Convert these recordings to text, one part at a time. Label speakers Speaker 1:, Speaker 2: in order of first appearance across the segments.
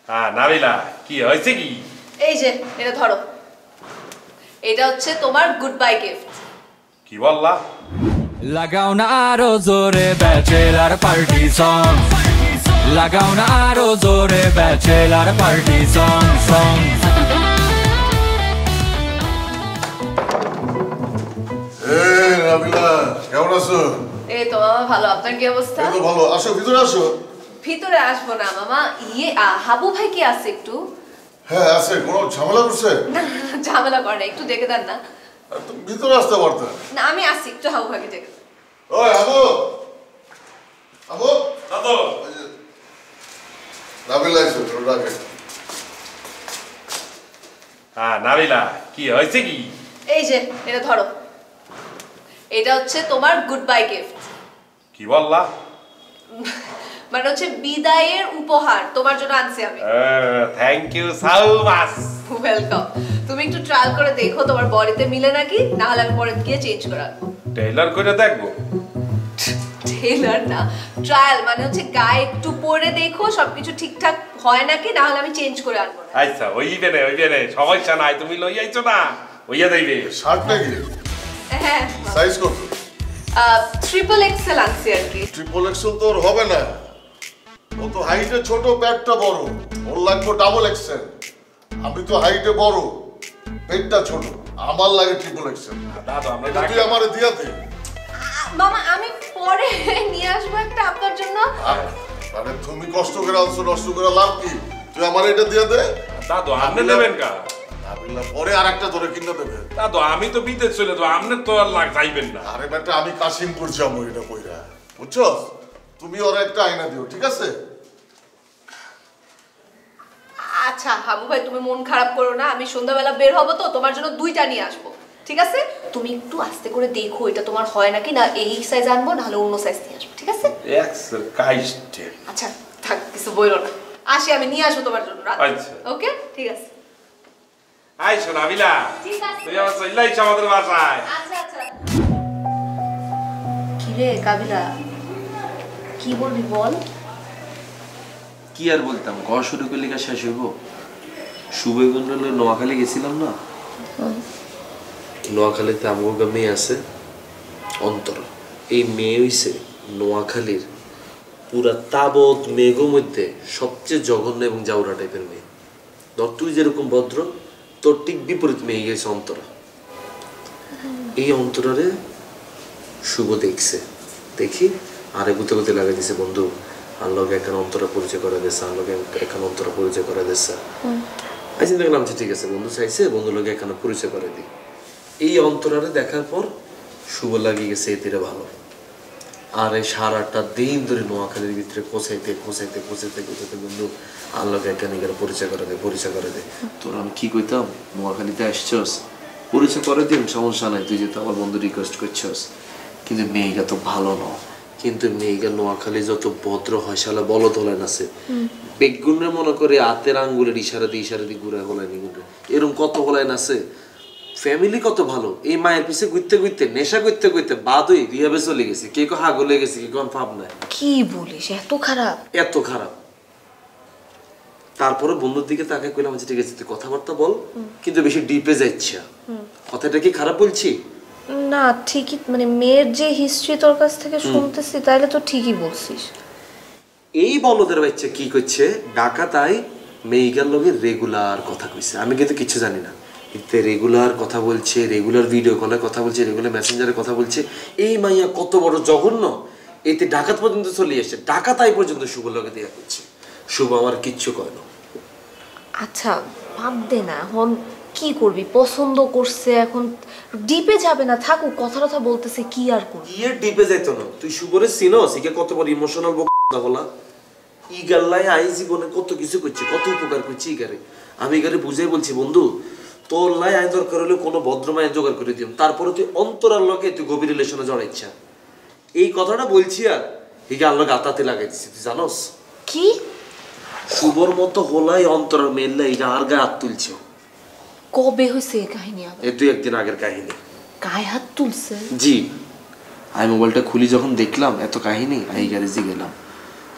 Speaker 1: হ্যাঁ নাবিলা, কি হয়েছে কি?
Speaker 2: এই যে এটা ধরো, এটা হচ্ছে তোমার গুড বাই গিফট।
Speaker 1: কি বললা?
Speaker 3: লাগাও না আরো জোরে ব্যাচেলার পার্টি সং, লাগাও না আরো জোরে ব্যাচেলার পার্টি সং সং।
Speaker 4: এই নাবিলা, কেমন আছো?
Speaker 2: এই তো মামা ভালো, আপনার কি অবস্থা?
Speaker 4: এই তো ভালো। আসো ভিতরে আসো।
Speaker 2: ভিতরে আসবো না মামা, হাবু ভাই কি আছে একটু?
Speaker 4: হ্যাঁ আছে। কোনো ঝামেলা করছে?
Speaker 2: না ঝামেলা করে না, একটু দেখে দেন না।
Speaker 4: তুমি ভিতরে আসতে পারতে।
Speaker 2: না আমি আসি, একটু হাবু ভাইকে দেখে দেন।
Speaker 4: ওই আবু, আবু
Speaker 1: দাদু,
Speaker 4: নাবিলা এসো, তোর ডাকে।
Speaker 1: হ্যাঁ নাবিলা, কি হয়েছে কি?
Speaker 2: এই যে এটা ধরো, এটা হচ্ছে তোমার গুড বাই গিফট।
Speaker 1: কি বললা?
Speaker 2: মানে হচ্ছে বিদায়ের উপহার, তোমার জন্য আনছি আমি।
Speaker 1: Thank you so much.
Speaker 2: Welcome. তুমি একটু ট্রায়াল করে দেখো তোমার বডিতে মিলে নাকি, না হলে আমি পরে গিয়ে চেঞ্জ করে আনবো।
Speaker 1: টেইলার করে দেখবো?
Speaker 2: টেইলার না, ট্রায়াল মানে হচ্ছে গায়ে একটু পরে দেখো সবকিছু ঠিকঠাক হয় নাকি, না হলে আমি চেঞ্জ করে আনবো না।
Speaker 1: আচ্ছা ওইবে নে সমস্যা নাই, তুমি লই আইছো না, ওইয়া দেইবে।
Speaker 4: শার্ট নাকি?
Speaker 2: হ্যাঁ
Speaker 4: সাইজ কত?
Speaker 2: ট্রিপল এক্সেল আনছি আর কি।
Speaker 4: ট্রিপল এক্সেল তো ওর হবে না, ও তো হাইটে ছোট, প্যাডটা বড়। ওর লাগবে ডাবল এক্সেল। আমি তো হাইটে বড়, পেটটা ছোট, আমার লাগে ট্রিপল এক্সেল।
Speaker 1: দাদু আমরা
Speaker 4: তুই আমারে দিয়াতে।
Speaker 2: মামা আমি পরে নিয়ে আসবো একটা আপনার জন্য।
Speaker 4: মানে তুমি কষ্ট করে আনছো, নষ্ট করে লাভ কি? তুই আমার এটা দিয়ে দে।
Speaker 1: দাদু আপনি নেবেন কা?
Speaker 4: নাবিলা পরে আর একটা ধরে কিনে দেবে।
Speaker 1: দাদু আমি তো বিদেশ চলে যাবো, আপনি তো আর যাইবেন না।
Speaker 4: আরে বেটা, আমি কাশিমপুর যাবো এটা কইরা, বুঝছো? তুমি ওর একটা আয়না দিও, ঠিক আছে?
Speaker 2: আচ্ছা হাবু ভাই তুমি মন খারাপ করো না, আমি সন্ধ্যাবেলা বের হবো তো তোমার জন্য দুইটা নিয়ে আসবো, ঠিক আছে? তুমি একটু আস্তে করে দেখো এটা তোমার হয় নাকি, না এই সাইজ আনবো না হলে অন্য সাইজ নিয়ে আসবো, ঠিক আছে?
Speaker 1: এক্সেল কাইস্টে।
Speaker 2: আচ্ছা থাক, কিছু বইলো না, আসি আমি নিয়ে আসবো তোমার জন্য রাত।
Speaker 1: আচ্ছা।
Speaker 2: ওকে ঠিক আছে।
Speaker 1: আইসো নাবিলা,
Speaker 2: ঠিক আছে।
Speaker 1: তুই আমার চলে আইছো আমাদের বাসায়।
Speaker 2: আচ্ছা আচ্ছা। কি রে কাবিলা, কি বলবি বল?
Speaker 5: কি আর বলতাম, ঘর শুরু করলে কি শেষ হইব? শুভগঞ্জলে নোয়াখালী গেছিলাম না, নোয়াখালীতে আমগো মেয়ে আছে অন্তরা। এই মেয়ে হইছে নোয়াখালীর পুরা তাবৎ মেঘের মধ্যে সবচেয়ে জঘন্য এবং জাউরা টাইপের মেয়ে। ধর তুই যেরকম ভদ্র, তোর ঠিক বিপরীত মেয়ে গেছে অন্তরা। এই অন্তরারে শুভ দেখছে, দেখি আরে গুতে গুতে লাগাই দিছে, বন্ধু আনলোকে এখন অন্তরা পরিচয় করে দিচ্ছে, আনলোকে এখন অন্তরা পরিচয় করে দিচ্ছে। আমি চিন্তা করলাম ঠিক আছে, বন্ধু চাইছে, বন্ধু লোকে এখানে পরিচয় করে দিই। এই অন্তরারে দেখার পর শুভ লাগিয়ে গেছে এতিরে ভালো। আর এই সারাটা দিন ধরে নোয়াখালীর ভিতরে কোচাইতে কোচাইতে কোচাইতে কোচাইতে বন্ধু আনলোকে এখানে গেলে পরিচয় করে দে, পরিচয় করে দে। তোর আমি কি কইতাম, নোয়াখালীতে আসছস, পরিচয় করে দিন, সমস্যা নাই, তুই যেহেতু আমার বন্ধু রিকোয়েস্ট করছস। কিন্তু মেয়েটা তো ভালো না, কিন্তু মেয়েটা নোয়াখালী যত ভদ্র হয় শালা বলদ হলেন আছে, বেগুনের মনে করে হাতের আঙ্গুলের ইশারা দিয়ে ঘুরে হলাইনি গুণে, এরকম কত হলাইন আছে। ফ্যামিলি কত ভালো, এই মায়ের পিছে ঘুরতে ঘুরতে নেশা করতে করতে বাদ হয়ে রিহাবে চলে গেছে, কে কো হাগলে গেছে, কে কোন ভাব নাই।
Speaker 2: কি বলিস, এত খারাপ?
Speaker 5: এত খারাপ। তারপরে বন্ধুর দিকে তাকে কইলাম ঠিক আছে তুই কথাবার্তা বল, কিন্তু বেশি ডিপে যাচ্ছে। কথাটা কি খারাপ বলছি?
Speaker 6: না ঠিকই, মানে মেয়ের যে হিস্ট্রি তোর কাছ থেকে শুনতেছি তাহলে তো ঠিকই বলছিস।
Speaker 5: এই বলদের বাচ্চা কি করছে, ঢাকা তাই মেয়েগার লগে রেগুলার কথা কইছে, আমি কিন্তু কিছু জানি না। এতে রেগুলার কথা বলছে, রেগুলার ভিডিও কলে কথা বলছে, রেগুলার মেসেঞ্জারে কথা বলছে। এই মাইয়া কত বড় জঘন্য, এতে ডাকাত পর্যন্ত চলে এসছে, ডাকাত আই পর্যন্ত শুভ লগে দেয়া করছে। শুভ আমার কিচ্ছু কয় না।
Speaker 6: আচ্ছা বাদ দে না, এখন কি করবি, পছন্দ করছে এখন ডিপে যাবে না, থাকুক, কথা কথা বলতেছে, কি আর করবি?
Speaker 5: কি এর ডিপে যাইতো না, তুই শুভরে চিনস, ইকে কত বড় ইমোশনাল বলা। ই গাল্লাই আই জীবনে কত কিছু করছে, কত উপকার করছে ইগারে। আমি ইগারে বুঝাই বলছি বন্ধু তোর লাই আইন দরকার হলে কোনো ভদ্রমায় জোগাড় করে দিম, তারপরে তুই অন্তরার লগে তুই গভীর রিলেশনে জড়াইছা। এই কথাটা বলছি আর হিগে আল্লাহ গাতাতে লাগাই দিছি, তুই জানোস?
Speaker 6: কি
Speaker 5: শুভর মতো হলাই অন্তরার মেললা এটা আর গায়ে হাত তুলছে।
Speaker 6: কবে হয়েছে এই কাহিনী? আবার
Speaker 5: এই দুই একদিন আগের কাহিনী।
Speaker 6: গায়ে হাত তুলছে?
Speaker 5: জি, আমি মোবাইলটা খুলি যখন দেখলাম এত কাহিনী, আমি গ্যারেজে গেলাম,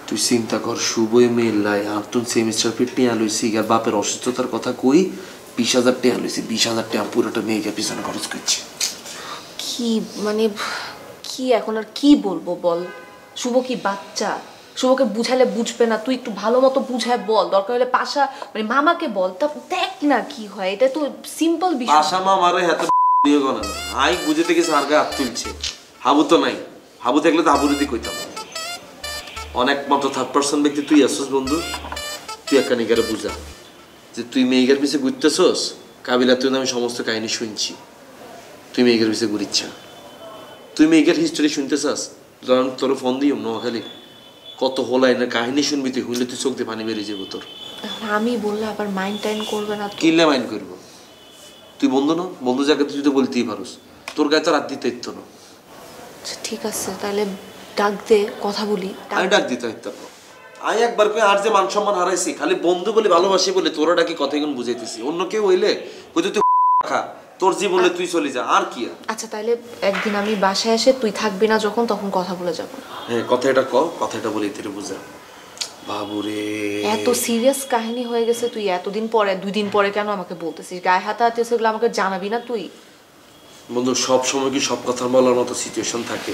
Speaker 5: তুই চিন্তা কর, শুভই মেল লাই আর তুই সেমিস্টার ফি টিয়া লইছি, আর বাপের অসুস্থতার কথা কই 20,000 টাকা লইছি, 20,000 টাকা পুরোটা মেয়েকে পিছনে খরচ করছে।
Speaker 6: কি মানে কি এখন আর কি বলবো বল? শুভ কি বাচ্চা? শুভকে বুঝালে বুঝবে না, তুই একটু ভালো মতো বুঝায় বল, দরকার হলে পাশা মানে মামাকে বল, তা দেখ না কি হয়। এটা তো সিম্পল বিষয়।
Speaker 5: পাশা মামারে হাতে নিয়ে গনা না, আই বুঝে থেকে সারগা হাত তুলছে। হাবু তো নাই, হাবু থাকলে তো হাবুর দিকে কইতাম। অনেক মতো থার্ড পার্সন ব্যক্তি তুই আসছিস বন্ধু, তুই একটা নিগারে বুঝা যে তুই মেয়েগের পিছিয়ে ঘুরতেছস। কাবিলা তুই আমি সমস্ত কাহিনী শুনছি, তুই মেয়েগের পিছিয়ে ঘুরিচ্ছা। তুই মেয়েগের হিস্টোরি শুনতে চাস, ধর তোর ফোন দিও নোয়াখালী কত হোলাইনের কাহিনী শুনবি, তুই হইলে তুই চোখ দিয়ে পানি বেরিয়ে যাবো তোর।
Speaker 6: আমি বললে আবার মাইন্ড টাইন করবে না?
Speaker 5: কিনলে মাইন্ড করবো? তুই বন্ধু না, বন্ধু জায়গাতে তুই তো বলতেই পারোস, তোর গায়ে তো রাত দিতে ইত্য না।
Speaker 6: ঠিক আছে তাহলে ডাক দে, কথা বলি।
Speaker 5: আমি ডাক দিতে ইত্য না, আমি একবার কই আর যে মান সম্মান হারাইছি, খালি বন্ধু বলে ভালোবাসি বলে তোরা ডাকি কথা এখন বুঝাইতেছি। অন্য কেউ হইলে কইতে তুই খা, তোর জীবনে তুই চলে যা, আর কি।
Speaker 6: আচ্ছা তাহলে একদিন আমি বাসায় এসে তুই থাকবি না যখন, তখন কথা বলে যাবো।
Speaker 5: হ্যাঁ কথাটা ক, কথাটা বলে তোরে বুঝা। বাবুরে
Speaker 6: এত সিরিয়াস কাহিনী হয়ে গেছে, তুই এতদিন পরে 2 দিন পরে কেন আমাকে বলতেছিস? গায়ে হাতে সেগুলো আমাকে জানাবি না তুই?
Speaker 5: বন্ধু সব সময় কি সব কথা বলার মতো সিচুয়েশন থাকে?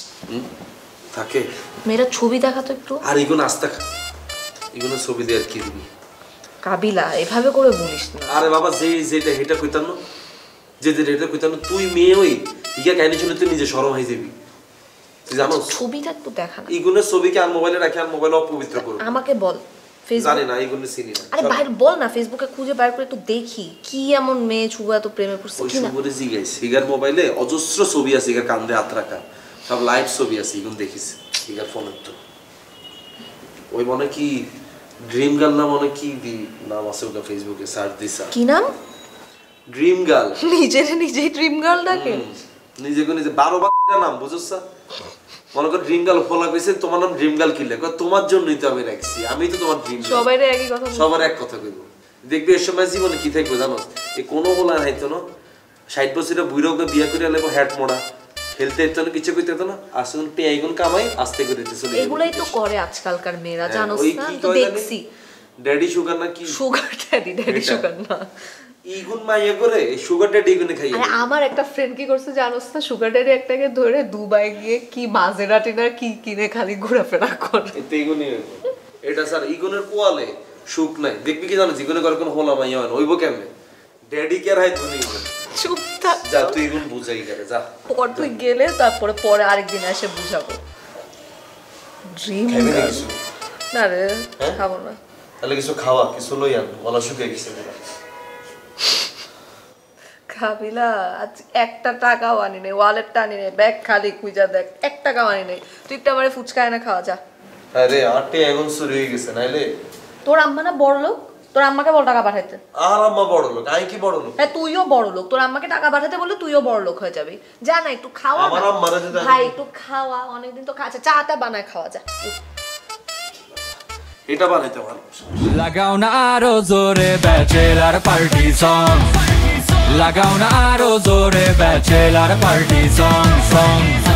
Speaker 5: থাকে।
Speaker 6: মেয়েরা ছবি দেখাতো একটু।
Speaker 5: আর এগুলো আস্তে এগুলো ছবি দিয়ে আর কি দিবি?
Speaker 6: কাবিলা এভাবে করে বলিস না।
Speaker 5: আরে বাবা যেটা এটা কইতাম না, যেটা কইতাম না, তুই মেয়ে ওই ইয়া কাহিনী শুনে তুই নিজে শরম হয়ে যাবি। তুই জানো
Speaker 6: ছবিটা একটু দেখা না।
Speaker 5: এগুলো ছবিকে আর মোবাইলে রাখি, আর মোবাইল অপবিত্র করবি।
Speaker 6: আমাকে বল
Speaker 5: জানি না এগুলো চিনি না।
Speaker 6: আরে বাইরে বল না, ফেসবুকে খুঁজে বাইর করে একটু দেখি কি এমন মেয়ে ছুব এত প্রেমে পড়ছে
Speaker 5: ওই
Speaker 6: কি না।
Speaker 5: শুভরে জিগাই সিগার মোবাইলে অজস্র ছবি আছে, সিগার কান্দে হাত রাখা সব লাইভ ছবি আছে, এগুলো দেখিস সিগার ফোনের। তো ওই মনে কি ড্রিম গার্ল না মনে কি নাম আছে ওটা, ফেসবুকে সার্চ দিছা।
Speaker 6: কি নাম?
Speaker 5: Dream girl.
Speaker 6: নিজেই ড্রিম গার্ল ডাকে?
Speaker 5: নিজেকে নিজে 12 বার নাম বুঝছ। মনে কর ড্রিম গার্ল ফলো কইছে, তোমার নাম ড্রিম গার্ল কিলে কয় তোমার জন্যই তো আমি রাখছি, আমি তো তোমার ড্রিম গার্ল।
Speaker 6: সবাইরে একই কথা,
Speaker 5: সবার এক কথা কইব। দেখবি এর সময় জীবনে কি থাকবে জানো, এই কোনো বলা হইতো না 60 বছরের বুইরাকে বিয়া করে আলেব হ্যাট মোড়া, খেলতে হইতো না, কিছু কইতে হতো না, আসলে টেয়াইগুন কামাই আস্তে করে দিতে চলে।
Speaker 6: এগুলাই তো করে আজকালকার মেয়েরা, জানোস না? তো দেখছি
Speaker 5: ড্যাডি সুগার না কি,
Speaker 6: সুগার ড্যাডি সুগার না,
Speaker 5: ইগুন মাইয়া করে সুগার ড্যাডি ইগুনে খাইয়ে।
Speaker 6: আরে আমার একটা ফ্রেন্ড কি করছে জানোস না, সুগার ড্যাডি একটাকে ধরে দুবাই গিয়ে কি মাজেরাটি না কি কিনে খালি ঘোরাফেরা করে।
Speaker 5: এতে ইগুনে এটা স্যার ইগুনের কোয়ালে সুখ নাই। দেখবি কি জানো ইগুনে করে কোন হোলা মাইয়া হয় ওইব কেমনে, ড্যাডি কে আর হাইতো নি।
Speaker 6: চুপ থাক,
Speaker 5: যা তুই ইগুন বুঝাই করে যা,
Speaker 6: পর তুই গেলে পরে আরেকদিন এসে বুঝাবো। ড্রিম না রে, খাবো না।
Speaker 5: তাহলে কিছু খাওয়া, কিছু লই আন, গলা শুকিয়ে গেছে।
Speaker 6: কাবিলা আজ 1 টাকাও আনি নাই, ওয়ালেটটা আনি নাই, ব্যাগ খালি, খুঁজা দেখ 1 টাকাও আনি নাই। তুই একটা আমারে ফুচকা এনে খাওয়া যা।
Speaker 5: আরে আটে এখন শুরু হয়ে গেছে নাইলে।
Speaker 6: তোর আম্মা না বড় লোক, তোর আম্মাকে বল টাকা পাঠাইতে।
Speaker 5: আর আম্মা বড় লোক, আমি কি বড় লোক?
Speaker 6: হ্যাঁ তুইও বড় লোক, তোর আম্মাকে টাকা পাঠাতে বললে তুইও বড় লোক হয়ে যাবি। যা না একটু খাওয়া।
Speaker 5: আমার আম্মারা যদি
Speaker 6: ভাই একটু খাওয়া, অনেকদিন তো খাচ্ছে, চাটা বানায় খাওয়া যা।
Speaker 5: এটা বানাইতে পারো।
Speaker 3: লাগাও না আরো জোরে ব্যাচেলার পার্টি সং, লাগাও না আরো জোরে ব্যাচেলার পার্টি সং।